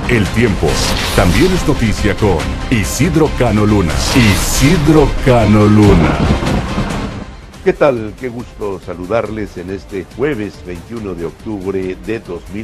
El tiempo también es noticia con Isidro Cano Luna. Isidro Cano Luna. ¿Qué tal? Qué gusto saludarles en este jueves 21 de octubre de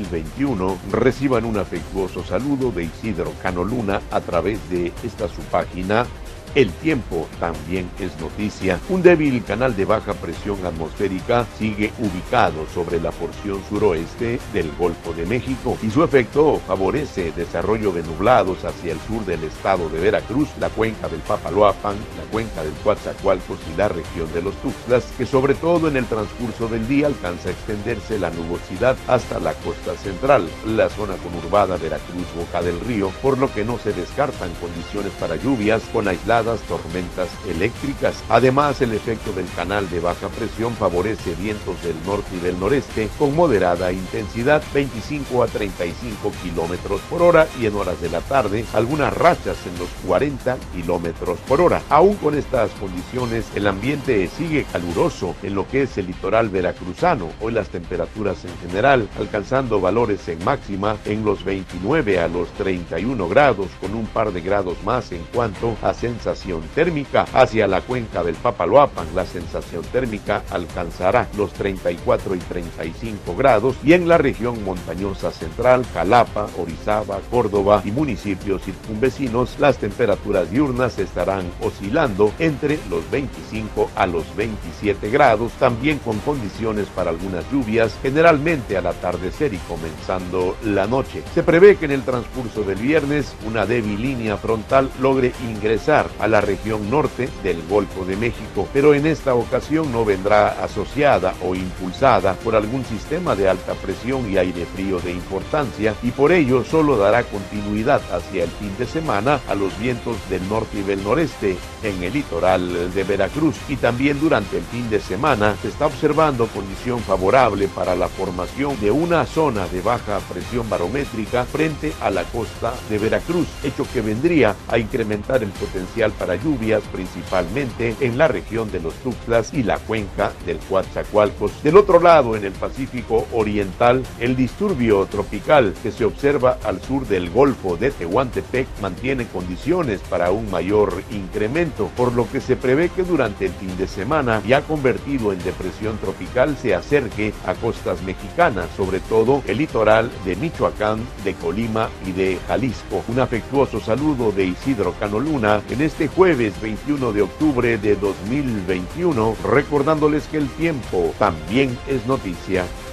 2021. Reciban un afectuoso saludo de Isidro Cano Luna a través de esta su página. El tiempo también es noticia. Un débil canal de baja presión atmosférica sigue ubicado sobre la porción suroeste del Golfo de México y su efecto favorece desarrollo de nublados hacia el sur del estado de Veracruz, la cuenca del Papaloapan, la cuenca del Coatzacoalcos y la región de los Tuxtlas, que sobre todo en el transcurso del día alcanza a extenderse la nubosidad hasta la costa central, la zona conurbada Veracruz-Boca del Río, por lo que no se descartan condiciones para lluvias con aisladas tormentas eléctricas. Además, el efecto del canal de baja presión favorece vientos del norte y del noreste con moderada intensidad, 25 a 35 kilómetros por hora, y en horas de la tarde algunas rachas en los 40 kilómetros por hora. Aún con estas condiciones, el ambiente sigue caluroso en lo que es el litoral veracruzano. Hoy las temperaturas en general alcanzando valores en máxima en los 29 a los 31 grados, con un par de grados más en cuanto a sensación térmica. Hacia la cuenca del Papaloapan, la sensación térmica alcanzará los 34 y 35 grados, y en la región montañosa central, Jalapa, Orizaba, Córdoba y municipios circunvecinos, las temperaturas diurnas estarán oscilando entre los 25 a los 27 grados, también con condiciones para algunas lluvias, generalmente al atardecer y comenzando la noche. Se prevé que en el transcurso del viernes una débil línea frontal logre ingresar a la región norte del Golfo de México, pero en esta ocasión no vendrá asociada o impulsada por algún sistema de alta presión y aire frío de importancia, y por ello solo dará continuidad hacia el fin de semana a los vientos del norte y del noreste en el litoral de Veracruz, y también durante el fin de semana se está observando condición favorable para la formación de una zona de baja presión barométrica frente a la costa de Veracruz, hecho que vendría a incrementar el potencial para lluvias, principalmente en la región de los Tuxtlas y la cuenca del Coatzacoalcos. Del otro lado, en el Pacífico Oriental, el disturbio tropical que se observa al sur del Golfo de Tehuantepec mantiene condiciones para un mayor incremento, por lo que se prevé que durante el fin de semana, ya convertido en depresión tropical, se acerque a costas mexicanas, sobre todo el litoral de Michoacán, de Colima y de Jalisco. Un afectuoso saludo de Isidro Cano Luna en este jueves 21 de octubre de 2021, recordándoles que el tiempo también es noticia.